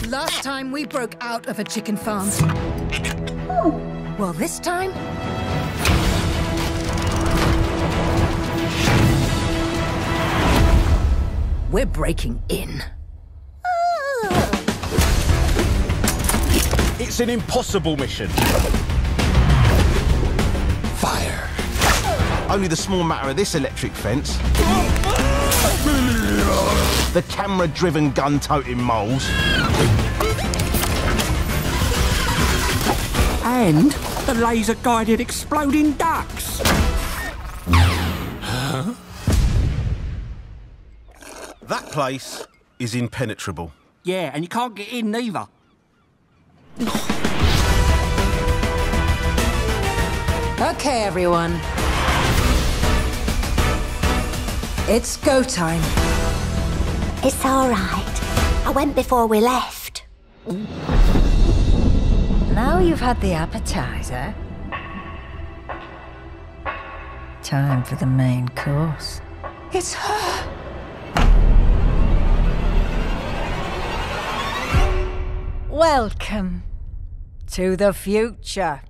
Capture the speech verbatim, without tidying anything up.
Last time we broke out of a chicken farm. Well, this time... we're breaking in. It's an impossible mission. Fire. Only the small matter of this electric fence. The camera-driven gun-toting moles. And the laser-guided exploding ducks. Huh? That place is impenetrable. Yeah, and you can't get in neither. Okay, everyone. It's go time. It's all right. I went before we left. Now you've had the appetizer. Time for the main course. It's her. Welcome to the future.